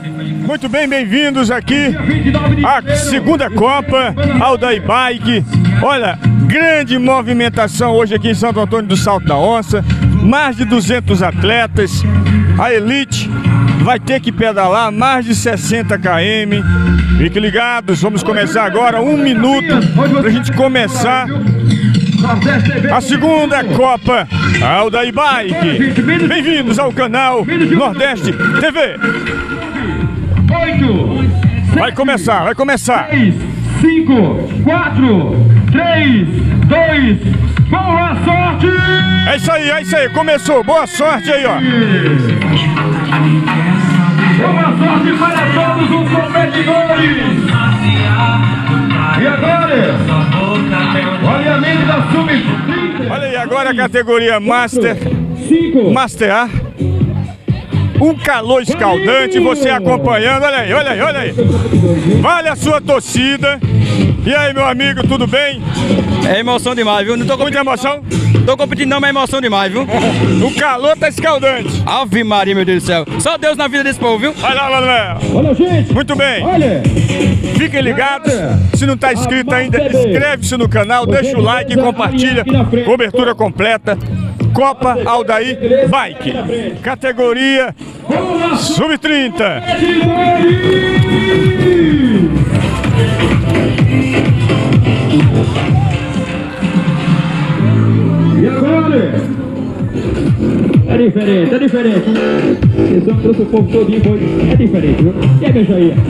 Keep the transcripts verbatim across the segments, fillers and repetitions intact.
Muito bem, bem-vindos aqui à segunda Copa Aldair Bike. Olha, grande movimentação hoje aqui em Santo Antônio do Salto da Onça. Mais de duzentos atletas. A elite vai ter que pedalar mais de sessenta quilômetros. Fiquem ligados, vamos começar agora, um minuto para a gente começar a segunda Copa Aldair Bike. Bem-vindos ao canal Nordeste T V. Vai começar, vai começar. cinco, quatro, três, dois, boa sorte! É isso aí, é isso aí, começou, boa sorte aí, ó. Boa sorte para todos os competidores! E agora, olha a mente da sub trinta. Olha aí, agora a categoria Master, Master A. Um calor escaldante, você acompanhando, olha aí, olha aí, olha aí. Vale a sua torcida. E aí, meu amigo, tudo bem? É emoção demais, viu? Não tô Muita emoção? Tô competindo não, mas é emoção demais, viu? O calor tá escaldante. Ave Maria, meu Deus do céu. Só Deus na vida desse povo, viu? Olha lá, Manuel. Olha, gente! Muito bem. Olha! Fiquem ligados. Se não tá inscrito ainda, inscreve-se no canal, deixa o like e compartilha. Cobertura completa. Copa Aldair Bike. Categoria sub trinta. E agora? É diferente, é diferente. Esse homem trouxe o povo todinho, foi. É diferente, viu? E aí, veja aí.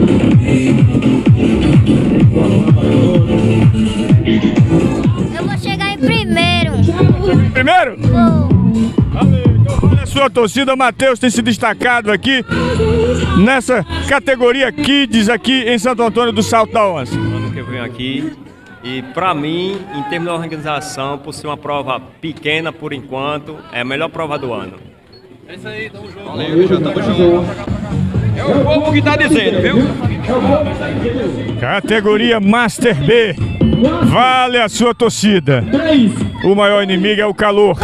Eu vou chegar em primeiro. Primeiro? Vou. Olha a sua torcida, Matheus tem se destacado aqui nessa categoria Kids aqui em Santo Antônio do Salto da Onça. Ano que eu venho aqui e para mim, em termos de organização, por ser uma prova pequena por enquanto, é a melhor prova do ano. É isso aí, tamo junto. Valeu, já tamo junto. É o povo que tá dizendo, viu? Categoria Master B. Vale a sua torcida. O maior inimigo é o calor.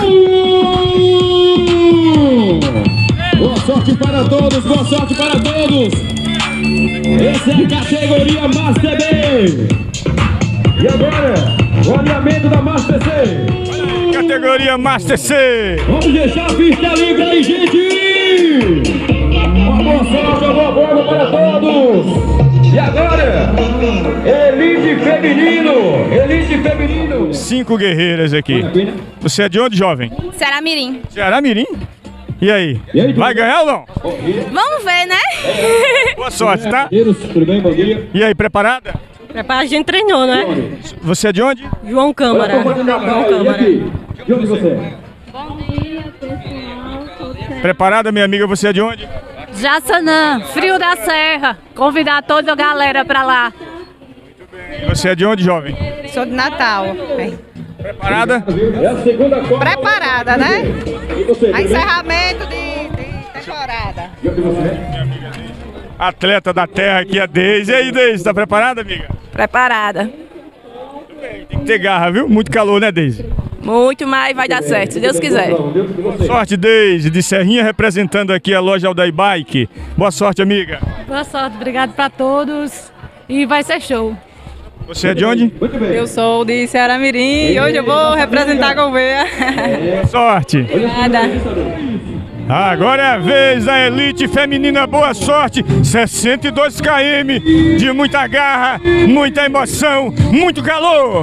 Boa sorte para todos, boa sorte para todos. Essa é a categoria Master B. E agora, o alinhamento da Master C. Categoria Master C. Vamos deixar a pista livre aí, gente. Uma boa sorte, uma boa bola para todos. E agora, Elite Feminino, Elite Feminino. Cinco guerreiras aqui. Você é de onde, jovem? Ceará Mirim. Ceará Mirim? E aí? E aí, Vai ganhar ou não? Vamos ver, né? Boa sorte, tá? Tudo bem, bom dia. E aí, preparada? A gente treinou, né? Você é de onde? João Câmara. João Câmara. De onde você é? Bom dia, pessoal. Preparada, minha amiga? Você é de onde? Jaçanã, Frio da Serra. Convidar toda a galera pra lá. Você é de onde, jovem? Sou de Natal. Preparada? É a segunda Copa. Preparada, né? E você? A encerramento de, de temporada. De onde você é? Atleta da terra aqui, a Deise. E aí, Deise, tá preparada, amiga? Preparada. Tem que ter garra, viu? Muito calor, né, Deise? Muito mais, vai dar certo, se Deus quiser. Sorte, Deise, de Serrinha, representando aqui a loja Aldair Bike. Boa sorte, amiga. Boa sorte, obrigado pra todos. E vai ser show. Você é de onde? Eu sou de Ceará Mirim e hoje eu vou representar a Gouveia. Boa sorte. Obrigada. Agora é a vez da elite feminina, boa sorte, sessenta e dois quilômetros de muita garra, muita emoção, muito calor.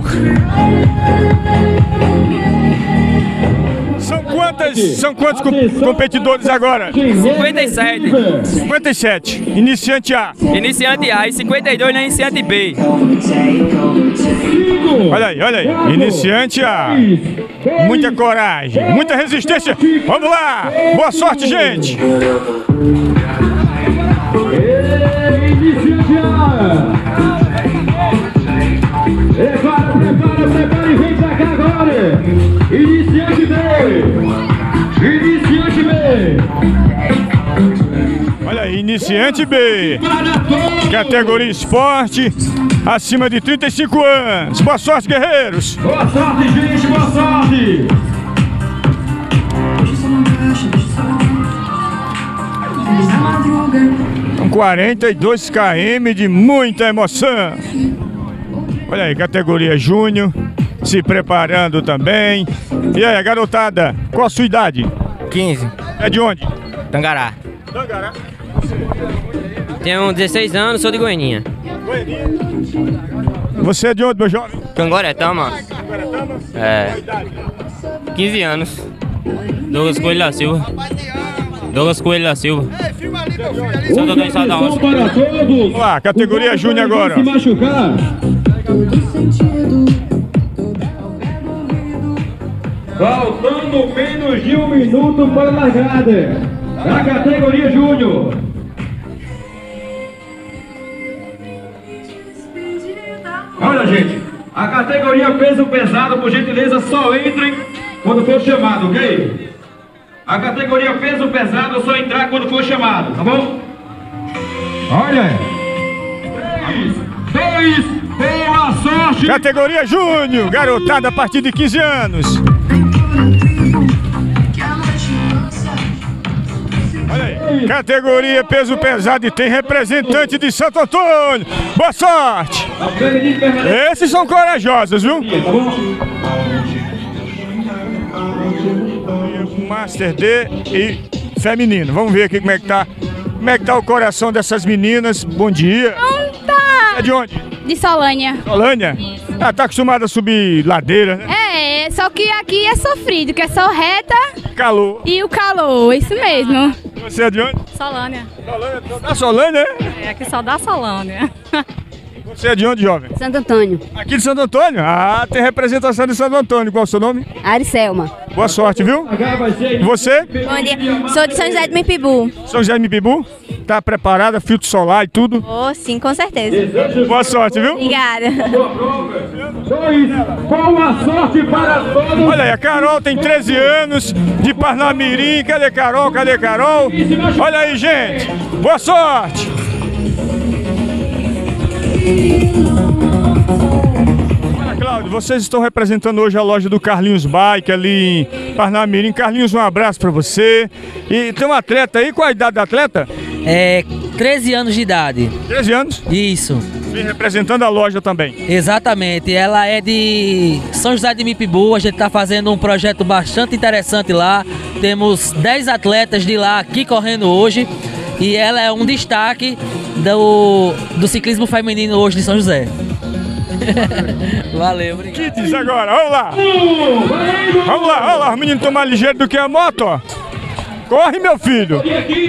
São quantas, são quantos com- competidores agora? cinquenta e sete. cinquenta e sete, iniciante A. Iniciante A e cinquenta e dois na iniciante B. Olha aí, olha aí, iniciante A. Muita coragem, muita resistência. Vamos lá, boa sorte, gente. Iniciante A. Prepara, prepara, prepara e vem pra cá agora. Iniciante B. Iniciante B. Olha aí, iniciante B. Categoria esporte, acima de trinta e cinco anos. Boa sorte, guerreiros. Boa sorte, gente, boa sorte. Estão quarenta e dois quilômetros de muita emoção. Olha aí, categoria Júnior, se preparando também. E aí, garotada, qual a sua idade? quinze. É de onde? Tangará. Tangará. Tenho dezesseis anos, sou de Goianinha. Goianinha. Você é de onde, meu jovem? Cangoretama. Cangoretama? É. quinze anos. Douglas Coelho da Silva. Douglas Coelho da Silva. Santo Antônio Salto da Onça. Para todos. Vamos lá, categoria Júnior agora. Se machucar. Faltando menos de um minuto para a largada da categoria Júnior. Olha, gente, a categoria peso pesado, por gentileza, só entrem quando for chamado, ok? A categoria peso pesado só entrar quando for chamado, tá bom? Olha, três, dois, boa sorte! Categoria Júnior, garotada a partir de quinze anos. Olha aí, categoria peso pesado e tem representante de Santo Antônio. Boa sorte! Esses são corajosos, viu? Master D e feminino. Vamos ver aqui como é que tá. Como é que tá o coração dessas meninas. Bom dia. Não tá. É de onde? De Solânia. Solânia? Ah, tá acostumada a subir ladeira, né? É, só que aqui é sofrido, que é só reta. Calor. E o calor, isso mesmo. Você é de onde? Solânia. Solânia, da Solânia, é? É, aqui só dá Solânia. Você é de onde, jovem? Santo Antônio. Aqui de Santo Antônio? Ah, tem representação de Santo Antônio. Qual é o seu nome? Ariselma. Boa sorte, viu? E você? Bom dia. Sou de São José de Mipibu. São José de Mipibu? Tá preparada? Filtro solar e tudo? Oh, sim, com certeza. Boa sorte, viu? Obrigada. Dois, boa sorte para todos. Olha aí, a Carol tem treze anos, de Parnamirim. Cadê Carol? Cadê Carol? Olha aí, gente. Boa sorte. Olha, Cláudio, vocês estão representando hoje a loja do Carlinhos Bike ali em Parnamirim. Carlinhos, um abraço pra você. E tem um atleta aí, qual a idade do atleta? É, treze anos de idade. treze anos? Isso. Vem representando a loja também. Exatamente, ela é de São José de Mipibu, a gente está fazendo um projeto bastante interessante lá. Temos dez atletas de lá aqui correndo hoje e ela é um destaque do, do ciclismo feminino hoje de São José. Valeu, obrigado. Kids agora, vamos lá. Vamos lá, vamos lá, os meninos estão mais ligeiros do que a moto, ó. Corre, meu filho!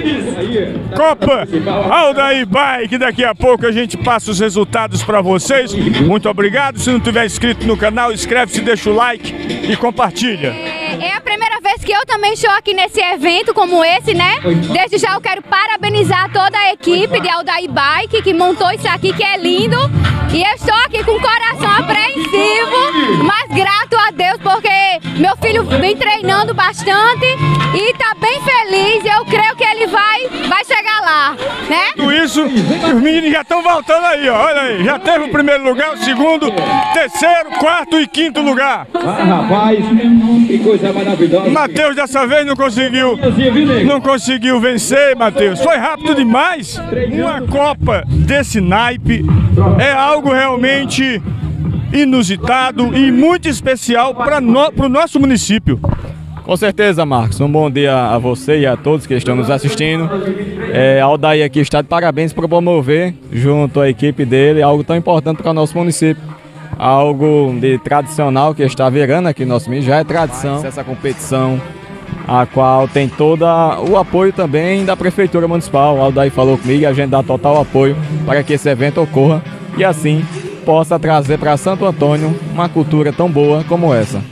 Copa Aldair Bike, daqui a pouco a gente passa os resultados para vocês. Muito obrigado. Se não tiver inscrito no canal, inscreve-se, deixa o like e compartilha. É a primeira vez que eu também estou aqui nesse evento como esse, né? Desde já eu quero parabenizar toda a equipe de Aldair Bike que montou isso aqui, que é lindo. E eu estou aqui com o coração apreensivo, mas grato a Deus porque meu filho vem treinando bastante e tá bem feliz. Eu creio que ele vai, vai chegar lá, né? Tudo isso, os meninos já estão voltando aí, ó. Olha aí, já teve o primeiro lugar, o segundo, terceiro, quarto e quinto lugar. Ah, rapaz, que coisa maravilhosa. Matheus dessa vez não conseguiu, não conseguiu vencer, Matheus. Foi rápido demais. Uma Copa desse naipe é algo realmente inusitado e muito especial para no, o nosso município. Com certeza, Marcos. Um bom dia a você e a todos que estão nos assistindo. É, a Aldair aqui está de parabéns por promover, junto à equipe dele, algo tão importante para o nosso município. Algo de tradicional que está virando aqui no nosso município, já é tradição. Essa competição, a qual tem todo o apoio também da Prefeitura Municipal. A Aldair falou comigo e a gente dá total apoio para que esse evento ocorra e assim possa trazer para Santo Antônio uma cultura tão boa como essa.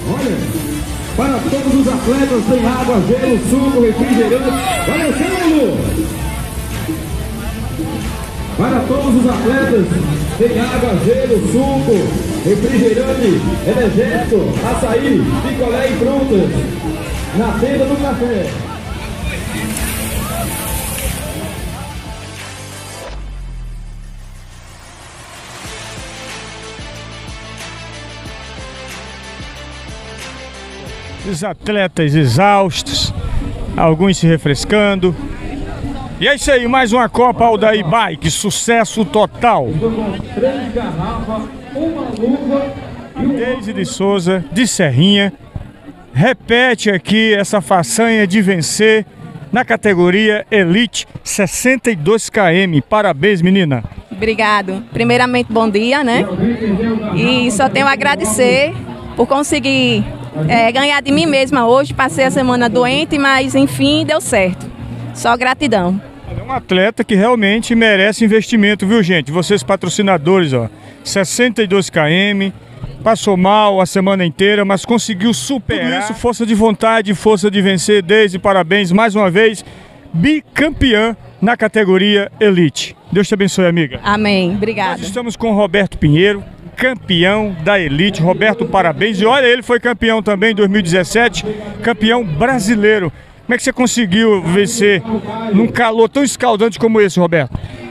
Olha, para todos os atletas tem água, gelo, suco, refrigerante. Olha, Saulo! Para todos os atletas tem água, gelo, suco, refrigerante, energético, açaí, picolé e frutas. Na tenda do café. Os atletas exaustos, alguns se refrescando. E é isso aí, mais uma Copa Aldair Bike, sucesso total. Três garrafas, uma luva e um... Deise de Souza, de Serrinha, repete aqui essa façanha de vencer na categoria Elite sessenta e dois quilômetros. Parabéns, menina. Obrigado. Primeiramente, bom dia, né? E só tenho a agradecer por conseguir é, ganhar de mim mesma hoje. Passei a semana doente, mas enfim, deu certo. Só gratidão. É um atleta que realmente merece investimento, viu, gente? Vocês patrocinadores, ó, sessenta e dois quilômetros, passou mal a semana inteira, mas conseguiu superar. Tudo isso, força de vontade, força de vencer. Desde parabéns mais uma vez, bicampeã na categoria Elite. Deus te abençoe, amiga. Amém. Obrigada. Nós estamos com o Roberto Pinheiro, campeão da Elite. Roberto, parabéns. E olha, ele foi campeão também em dois mil e dezessete, campeão brasileiro. Como é que você conseguiu vencer num calor tão escaldante como esse, Roberto?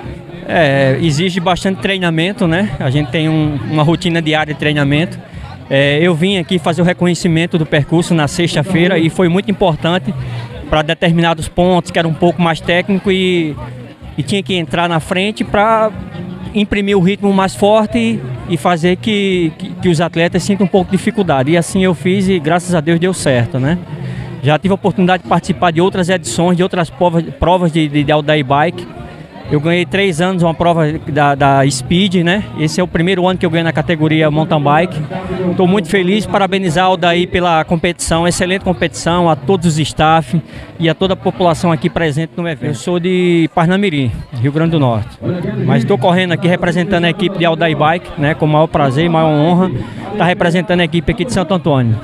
É, exige bastante treinamento, né? A gente tem um, uma rotina diária de treinamento. É, eu vim aqui fazer o reconhecimento do percurso na sexta-feira e foi muito importante para determinados pontos que era um pouco mais técnico e, e tinha que entrar na frente para imprimir o ritmo mais forte e, e fazer que, que, que os atletas sintam um pouco de dificuldade. E assim eu fiz e graças a Deus deu certo, né? Já tive a oportunidade de participar de outras edições, de outras provas, provas de, de, de Aldair Bike. Eu ganhei três anos uma prova da, da Speed, né? Esse é o primeiro ano que eu ganhei na categoria Mountain Bike. Estou muito feliz, parabenizar o Aldair pela competição, excelente competição, a todos os staff e a toda a população aqui presente no evento. Eu sou de Parnamirim, Rio Grande do Norte, mas estou correndo aqui representando a equipe de Aldair Bike, né? Com o maior prazer e maior honra, estar representando a equipe aqui de Santo Antônio.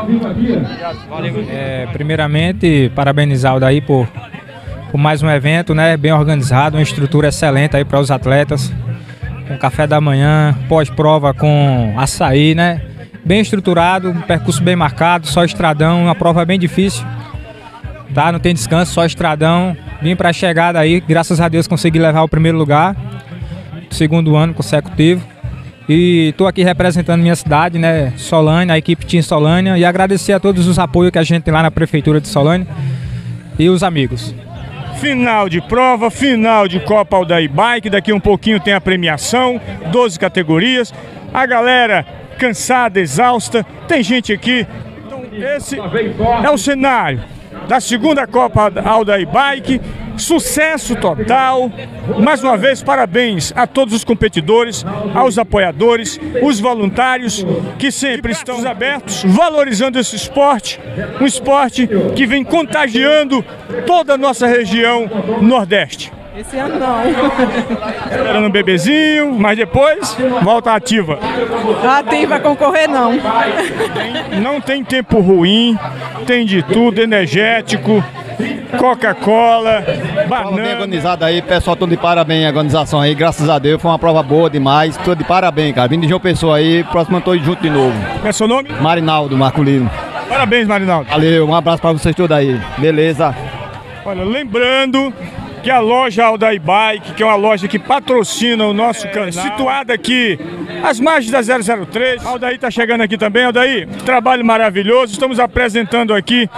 É, primeiramente, parabenizar o Aldair por por mais um evento, né, bem organizado, uma estrutura excelente aí para os atletas, com café da manhã, pós-prova com açaí, né, bem estruturado, um percurso bem marcado, só estradão, uma prova bem difícil, tá, não tem descanso, só estradão. Vim para a chegada aí, graças a Deus consegui levar o primeiro lugar, segundo ano consecutivo, e estou aqui representando minha cidade, né, Solânia, a equipe Team Solânia, e agradecer a todos os apoios que a gente tem lá na Prefeitura de Solânia e os amigos. Final de prova, final de Copa Aldair Bike, daqui um pouquinho tem a premiação, doze categorias, a galera cansada, exausta, tem gente aqui, então esse é o cenário da segunda Copa Aldair Bike, sucesso total, mais uma vez parabéns a todos os competidores, aos apoiadores, os voluntários que sempre estão abertos, valorizando esse esporte, um esporte que vem contagiando toda a nossa região Nordeste. Esse ano não. Esperando um bebezinho, mas depois volta ativa. Ativa, concorrer não. Tem, não tem tempo ruim, tem de tudo, energético, Coca-Cola, banana. Bem organizada aí, pessoal, tudo de parabéns a organização aí, graças a Deus, foi uma prova boa demais, tudo de parabéns, cara. Vim de João Pessoa aí, próximo eu tô junto de novo. Qual é seu nome? Marinaldo Marculino. Parabéns, Marinaldo. Valeu, um abraço pra vocês todos aí, beleza? Olha, lembrando que a loja Aldair Bike, que é uma loja que patrocina o nosso é, canal, situada aqui às margens da zero zero três. Aldair tá chegando aqui também, Aldair, trabalho maravilhoso, estamos apresentando aqui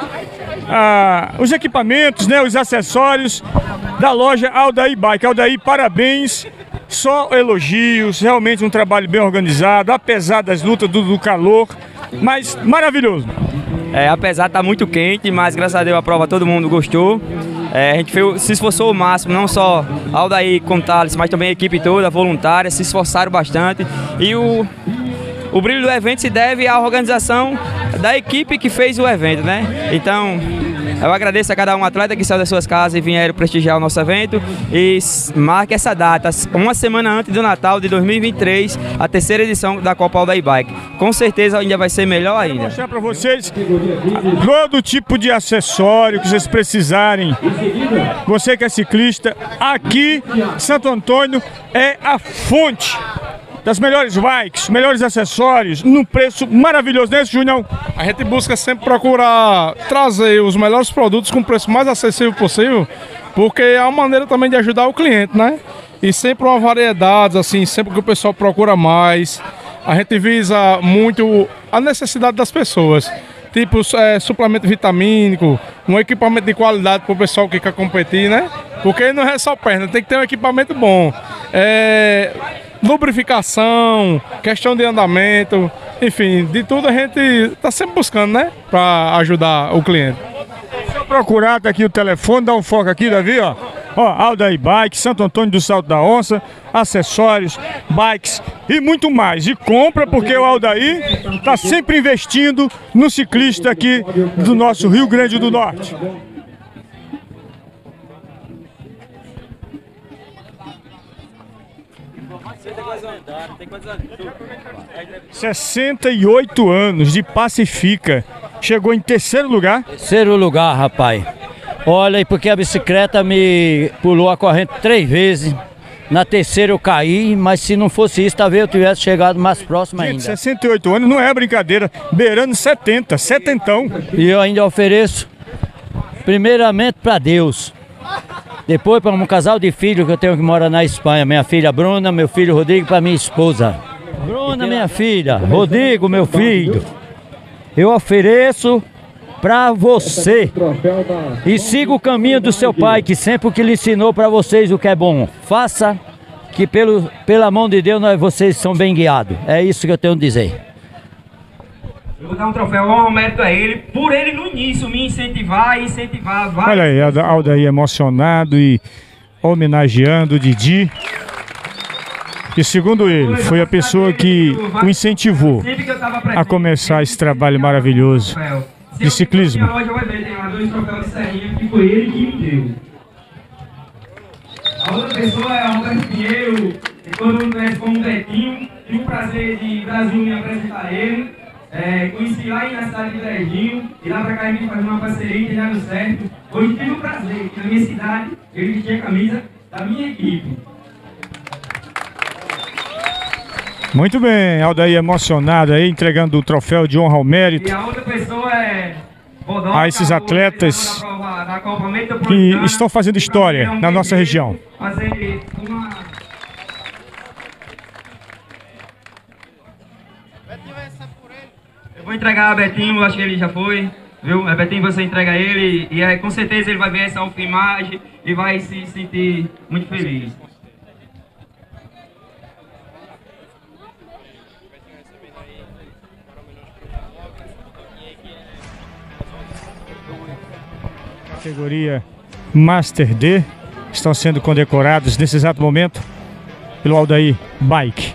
ah, os equipamentos, né, os acessórios da loja Aldair Bike. Aldair, parabéns, só elogios, realmente um trabalho bem organizado, apesar das lutas do, do calor, mas maravilhoso. É, apesar de estar muito quente, mas graças a Deus a prova todo mundo gostou. É, a gente fez, se esforçou o máximo, não só Aldair com Thales, mas também a equipe toda, voluntária, se esforçaram bastante. E o, o brilho do evento se deve à organização da equipe que fez o evento, né? Então, eu agradeço a cada um atleta que saiu das suas casas e vieram prestigiar o nosso evento e marque essa data, uma semana antes do Natal de dois mil e vinte e três, a terceira edição da Copa Aldair Bike. Com certeza ainda vai ser melhor ainda. Vou mostrar para vocês todo tipo de acessório que vocês precisarem. Você que é ciclista, aqui Santo Antônio é a fonte das melhores bikes, melhores acessórios, num preço maravilhoso, não é isso, Junião? A gente busca sempre procurar trazer os melhores produtos com o preço mais acessível possível, porque é uma maneira também de ajudar o cliente, né? E sempre uma variedade, assim, sempre que o pessoal procura mais. A gente visa muito a necessidade das pessoas, tipo é, suplemento vitamínico, um equipamento de qualidade para o pessoal que quer competir, né? Porque não é só perna, tem que ter um equipamento bom. É... lubrificação, questão de andamento, enfim, de tudo a gente está sempre buscando, né, para ajudar o cliente. Se eu procurar, tá aqui o telefone, dá um foco aqui, Davi, ó. Ó, Aldair Bike, Santo Antônio do Salto da Onça, acessórios, bikes e muito mais. E compra porque o Aldair está sempre investindo no ciclista aqui do nosso Rio Grande do Norte. sessenta e oito anos de Pacifica. Chegou em terceiro lugar. Terceiro lugar, rapaz. Olha, porque a bicicleta me pulou a corrente três vezes. Na terceira eu caí, mas se não fosse isso, talvez eu tivesse chegado mais próximo ainda. Gente, sessenta e oito anos não é brincadeira, beirando setenta, setentão. E eu ainda ofereço, primeiramente para Deus. Depois para um casal de filhos que eu tenho que mora na Espanha. Minha filha Bruna, meu filho Rodrigo, para minha esposa. Bruna, minha filha, Rodrigo, meu filho. Eu ofereço para você. E siga o caminho do seu pai, que sempre o que lhe ensinou para vocês o que é bom. Faça, que pelo, pela mão de Deus nós, vocês são bem guiados. É isso que eu tenho a dizer. Eu vou dar um troféu, honra, mérito a ele, por ele no início me incentivar e incentivar vários. Olha aí, Aldair emocionado e homenageando o Didi, que segundo ele, foi a pessoa que o incentivou a começar esse trabalho maravilhoso de ciclismo. A loja vai ver, tem lá dois troféus de serrinha que foi ele que me deu. A outra pessoa é a Roberto Pinheiro, que todo mundo conhece como Betinho. Tive o prazer de Brasil me apresentar ele. É, conheci lá na cidade de Brejinho, e lá pra cá a gente faz uma parceria e já deu certo. Hoje tive o prazer que na minha cidade ele vestia a camisa da minha equipe. Muito bem, Aldair emocionado aí, entregando o troféu de honra ao mérito. E a outra pessoa é a esses atletas que estão fazendo história na nossa região. Fazer uma... Eu vou entregar a Betinho, acho que ele já foi, viu? A Betinho você entrega ele e é, com certeza ele vai ver essa filmagem e vai se sentir muito feliz. Categoria Master D estão sendo condecorados nesse exato momento pelo Aldair Bike.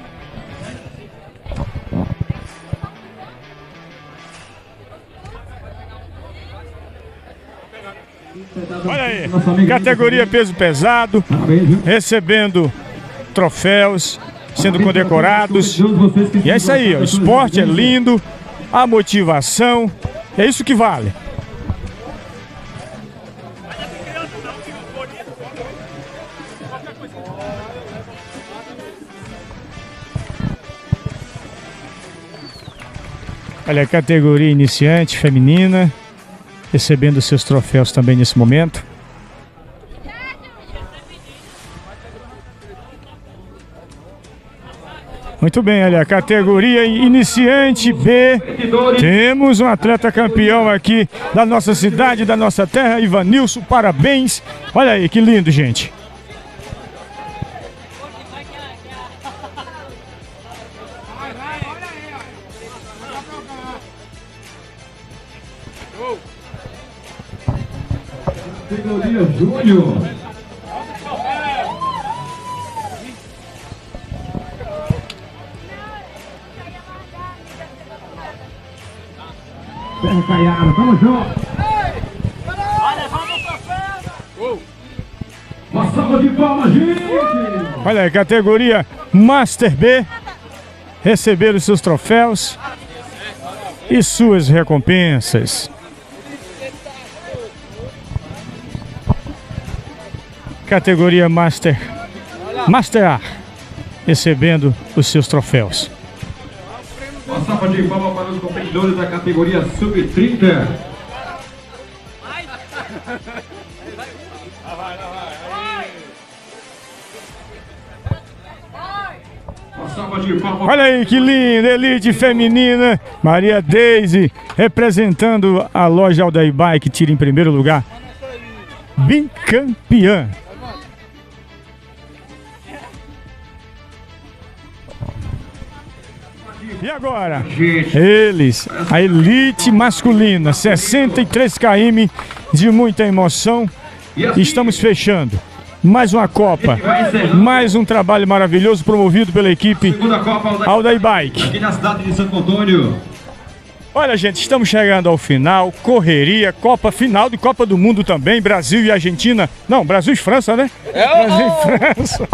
Olha aí, categoria peso pesado, recebendo troféus, sendo condecorados. E é isso aí, ó, o esporte é lindo, a motivação, é isso que vale. Olha a categoria iniciante feminina, recebendo seus troféus também nesse momento. Muito bem, olha a categoria iniciante B. Temos um atleta campeão aqui da nossa cidade, da nossa terra, Ivanilson, parabéns. Olha aí, que lindo, gente. Categoria Júnior. Terra Caiada, tamo junto. Uma salva de palmas, gente! Olha aí, categoria Master B. Receberam seus troféus e suas recompensas. Categoria Master Master A, recebendo os seus troféus. Uma salva de palmas para os competidores da categoria sub trinta. Olha aí que linda, elite feminina. Maria Deise representando a loja Aldair Bike, tira em primeiro lugar. Bicampeã. E agora, eles, a elite masculina, sessenta e três quilômetros de muita emoção. Estamos fechando mais uma Copa, mais um trabalho maravilhoso promovido pela equipe Aldair Bike. Aqui na cidade de Santo Antônio. Olha, gente, estamos chegando ao final, correria, Copa final de Copa do Mundo também, Brasil e Argentina. Não, Brasil e França, né? É, Brasil e França.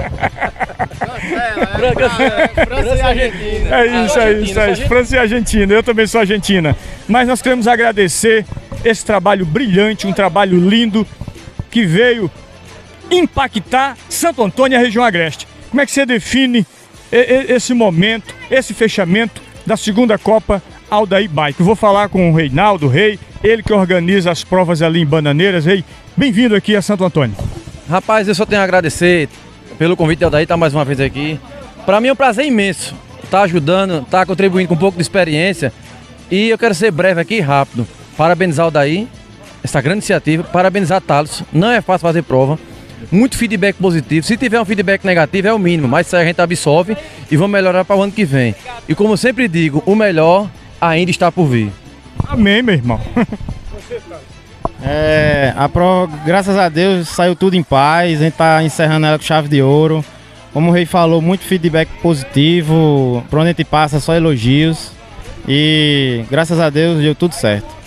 França e Argentina. É isso, é isso, é isso. França e Argentina, eu também sou argentina. Mas nós queremos agradecer esse trabalho brilhante, um trabalho lindo, que veio impactar Santo Antônio e a região agreste. Como é que você define esse momento, esse fechamento da segunda Copa Aldair Bike? Eu vou falar com o Reinaldo Rei, ele que organiza as provas ali em Bananeiras. Rei, bem-vindo aqui a Santo Antônio. Rapaz, eu só tenho a agradecer pelo convite de Aldair estar mais uma vez aqui. Para mim é um prazer imenso estar ajudando, estar contribuindo com um pouco de experiência. E eu quero ser breve aqui e rápido. Parabenizar o Aldair, essa grande iniciativa, parabenizar Thales. Não é fácil fazer prova. Muito feedback positivo. Se tiver um feedback negativo é o mínimo, mas isso aí a gente absorve e vamos melhorar para o ano que vem. E como eu sempre digo, o melhor ainda está por vir. Amém, meu irmão. É, a prova, graças a Deus, saiu tudo em paz. A gente está encerrando ela com chave de ouro. Como o Rei falou, muito feedback positivo. Por onde a gente passa, só elogios. E graças a Deus deu tudo certo.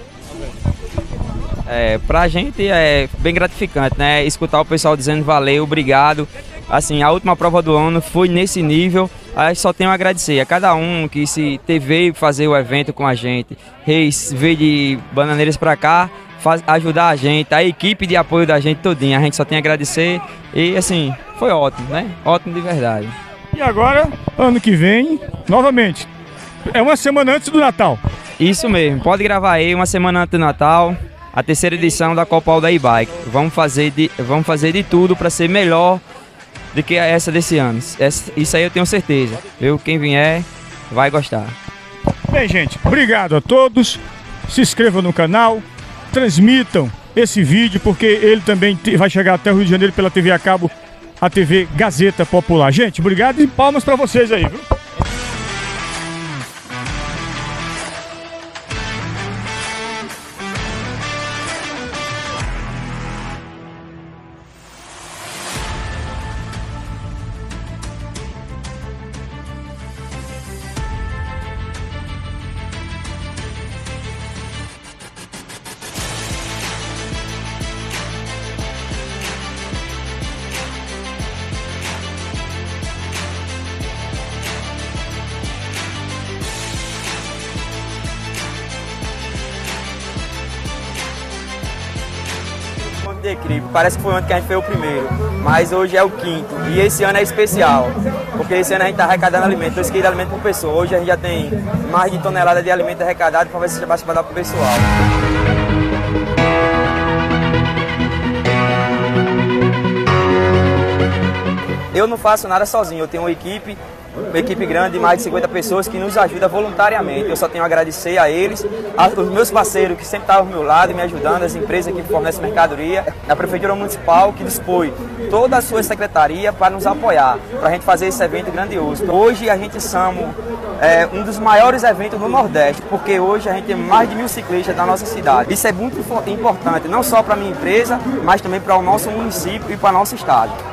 É, pra gente é bem gratificante, né? Escutar o pessoal dizendo valeu, obrigado. Assim, a última prova do ano foi nesse nível. Aí só tenho a agradecer a cada um que se veio fazer o evento com a gente. Reis veio de Bananeiras pra cá, faz, ajudar a gente, a equipe de apoio da gente todinha. A gente só tem a agradecer e assim, foi ótimo, né? Ótimo de verdade. E agora, ano que vem, novamente, é uma semana antes do Natal. Isso mesmo, pode gravar aí, uma semana antes do Natal. A terceira edição da Copa Aldair Bike. Vamos fazer de, vamos fazer de tudo para ser melhor do que essa desse ano. Essa, isso aí eu tenho certeza. Eu, quem vier, vai gostar. Bem, gente, obrigado a todos. Se inscrevam no canal, transmitam esse vídeo, porque ele também vai chegar até o Rio de Janeiro pela T V a cabo, a T V Gazeta Popular. Gente, obrigado e palmas para vocês aí, viu? De equipe. Parece que foi ontem que a gente fez o primeiro, mas hoje é o quinto e esse ano é especial, porque esse ano a gente está arrecadando alimento, dois quilos de alimento por pessoa. Hoje a gente já tem mais de tonelada de alimento arrecadado para ver se já vai dar para o pessoal. Eu não faço nada sozinho, eu tenho uma equipe, uma equipe grande de mais de cinquenta pessoas que nos ajuda voluntariamente. Eu só tenho a agradecer a eles, aos meus parceiros que sempre estavam ao meu lado e me ajudando, as empresas que fornecem mercadoria, a Prefeitura Municipal que dispõe toda a sua secretaria para nos apoiar, para a gente fazer esse evento grandioso. Hoje a gente somos é, um dos maiores eventos do Nordeste, porque hoje a gente tem mais de mil ciclistas da nossa cidade. Isso é muito importante, não só para a minha empresa, mas também para o nosso município e para o nosso estado.